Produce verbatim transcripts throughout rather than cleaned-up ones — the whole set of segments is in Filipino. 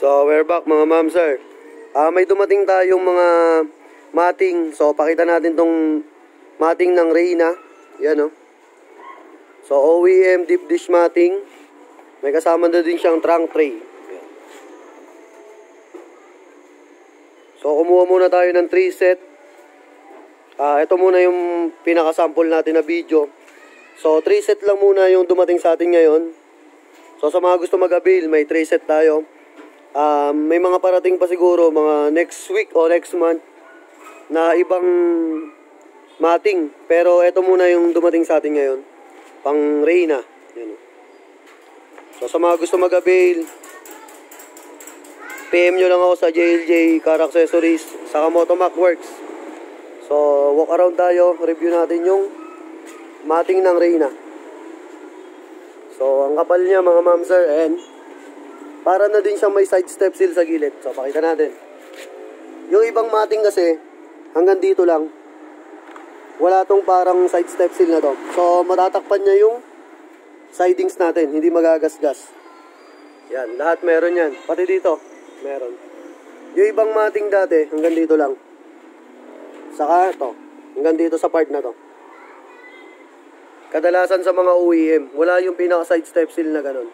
So, we're back mga ma'am sir. Ah, may dumating tayong mga mating. So, pakita natin tong mating ng Reyna. Yan, oh. So, O E M deep dish mating. May kasama na din siyang trunk tray. Yan. So, kumuha muna tayo ng three set. Ah, ito muna yung pinaka-sample natin na video. So, three set lang muna yung dumating sa atin ngayon. So, sa mga gusto mag-avail, may three set tayo. Um, may mga parating pa siguro, mga next week o next month na ibang mating. Pero ito muna yung dumating sa atin ngayon. Pang Reyna. Yan. So, sa mga gusto mag-avail, P M nyo lang ako sa J L J Car Accessories, saka Motomac Works. So, walk around tayo, review natin yung mating ng Reyna. So, ang kapal niya mga ma'am sir, and para na din siyang may side step seal sa gilid. So, pakita natin. Yung ibang mating kasi, hanggang dito lang. Wala tong parang side step seal na to. So, matatakpan niya yung sidings natin, hindi magagasgas. Yan, lahat meron yan. Pati dito, meron. Yung ibang mating dati, hanggang dito lang. Saka ito, hanggang dito sa part na to. Kadalasan sa mga O E M, wala yung pinaka side step seal na ganun.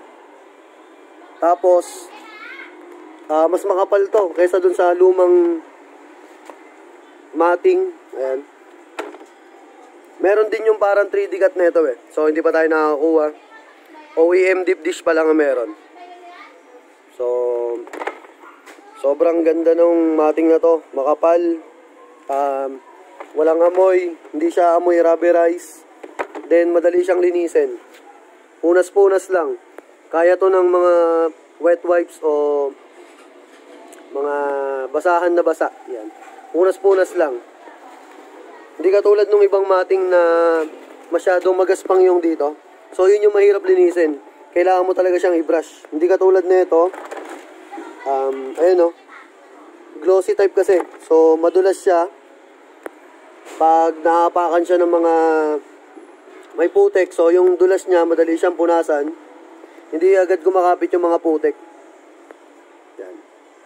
Tapos, uh, mas makapal to kaysa dun sa lumang mating. Ayan. Meron din yung parang three D cut neto eh. So, hindi pa tayo nakakakuha. O E M deep dish pa lang ang meron. So, sobrang ganda ng mating na to. Makapal. Um, walang amoy. Hindi siya amoy rubberize. Then, madali siyang linisin. Punas-punas lang. Kaya to ng mga wet wipes o mga basahan na basa. Yan. Punas-punas lang. Hindi katulad nung ibang mating na masyadong magaspang yung dito. So, yun yung mahirap linisin. Kailangan mo talaga siyang i-brush. Hindi katulad nito. Um, ayun o. Glossy type kasi. So, madulas siya. Pag naapakan siya ng mga may putek. So, yung dulas niya, madali siyang punasan. Hindi agad gumakapit yung mga putek. Yan.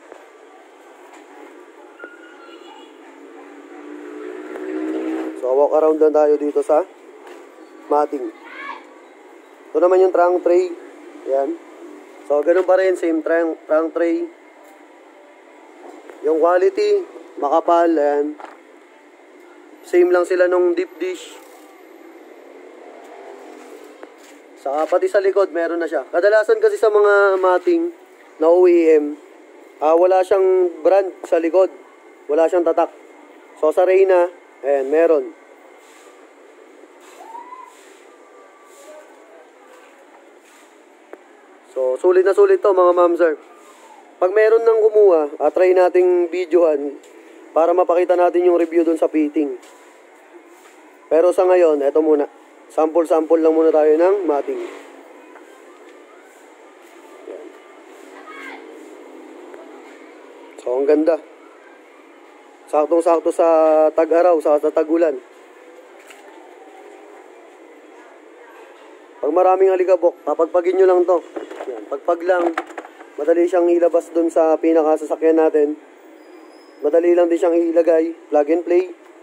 So, walk around lang tayo dito sa mating. Ito naman yung trunk tray. Yan. So, ganun pa rin. Same trunk, trunk tray. Yung quality, makapal. Yan. Same lang sila nung deep dish. Saka pati sa likod, meron na siya. Kadalasan kasi sa mga mating na O E M, uh, wala siyang brand sa likod. Wala siyang tatak. So, sa Reyna, ayan, meron. So, sulit na sulit to mga ma'am sir. Pag meron nang kumuha, uh, try nating videohan para mapakita natin yung review dun sa fitting. Pero sa ngayon, eto muna. Sample-sample lang muna tayo ng mating. Yan. So, ang ganda. Saktong-sakto sa tag-araw, sa tag-ulan. Pag maraming alikabok, papagpagin nyo lang to. Yan. Pagpag lang, madali siyang ilabas dun sa pinakasasakyan natin. Madali lang din siyang ilagay. Plug and play.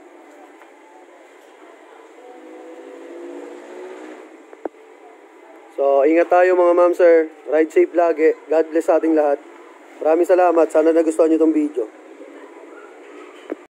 So, ingat tayo mga ma'am sir. Ride safe lagi. God bless sa ating lahat. Maraming salamat. Sana nagustuhan nyo itong video.